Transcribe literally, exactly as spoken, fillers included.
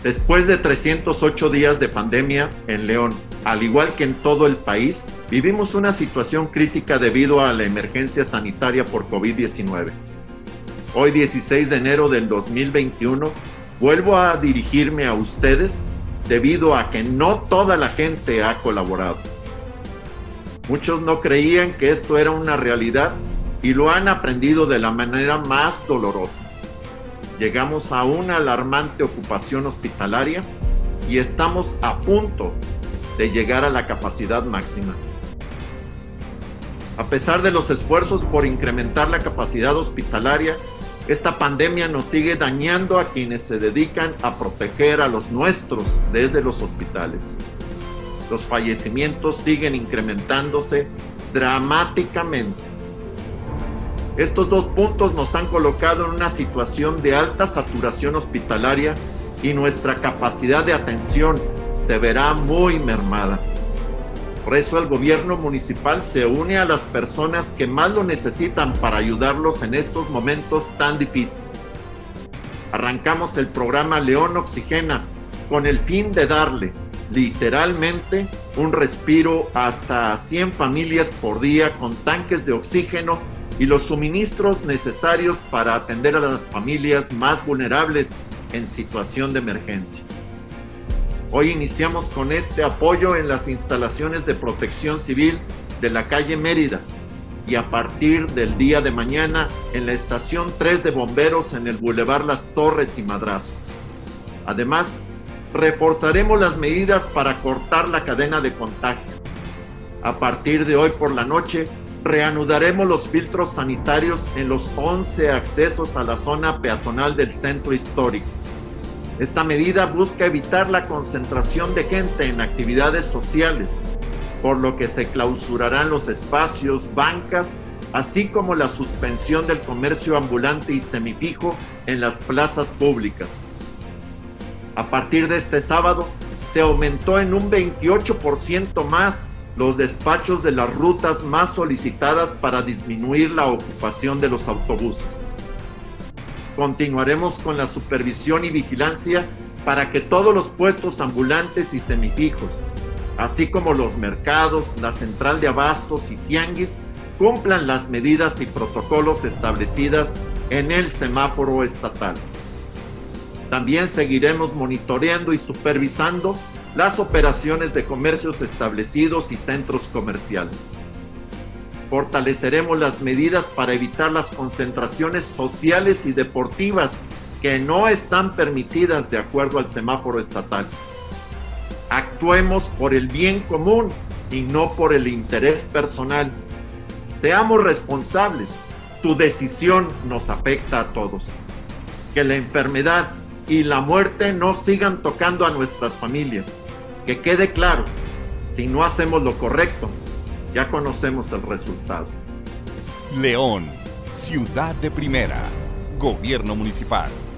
Después de trescientos ocho días de pandemia en León, al igual que en todo el país, vivimos una situación crítica debido a la emergencia sanitaria por COVID diecinueve. Hoy, dieciséis de enero del dos mil veintiuno, vuelvo a dirigirme a ustedes debido a que no toda la gente ha colaborado. Muchos no creían que esto era una realidad y lo han aprendido de la manera más dolorosa. Llegamos a una alarmante ocupación hospitalaria y estamos a punto de llegar a la capacidad máxima. A pesar de los esfuerzos por incrementar la capacidad hospitalaria, esta pandemia nos sigue dañando a quienes se dedican a proteger a los nuestros desde los hospitales. Los fallecimientos siguen incrementándose dramáticamente. Estos dos puntos nos han colocado en una situación de alta saturación hospitalaria y nuestra capacidad de atención se verá muy mermada. Por eso el gobierno municipal se une a las personas que más lo necesitan para ayudarlos en estos momentos tan difíciles. Arrancamos el programa León Oxigena con el fin de darle, literalmente, un respiro hasta cien familias por día con tanques de oxígeno y los suministros necesarios para atender a las familias más vulnerables en situación de emergencia. Hoy iniciamos con este apoyo en las instalaciones de protección civil de la calle Mérida y a partir del día de mañana en la estación tres de bomberos en el Boulevard Las Torres y Madrazo. Además, reforzaremos las medidas para cortar la cadena de contagio. A partir de hoy por la noche, reanudaremos los filtros sanitarios en los once accesos a la zona peatonal del centro histórico. Esta medida busca evitar la concentración de gente en actividades sociales, por lo que se clausurarán los espacios, bancas, así como la suspensión del comercio ambulante y semifijo en las plazas públicas. A partir de este sábado, se aumentó en un veintiocho por ciento más los despachos de las rutas más solicitadas para disminuir la ocupación de los autobuses. Continuaremos con la supervisión y vigilancia para que todos los puestos ambulantes y semifijos, así como los mercados, la central de abastos y tianguis, cumplan las medidas y protocolos establecidas en el semáforo estatal. También seguiremos monitoreando y supervisando las operaciones de comercios establecidos y centros comerciales. Fortaleceremos las medidas para evitar las concentraciones sociales y deportivas que no están permitidas de acuerdo al semáforo estatal. Actuemos por el bien común y no por el interés personal. Seamos responsables. Tu decisión nos afecta a todos. Que la enfermedad y la muerte no sigan tocando a nuestras familias. Que quede claro, si no hacemos lo correcto, ya conocemos el resultado. León, ciudad de primera, gobierno municipal.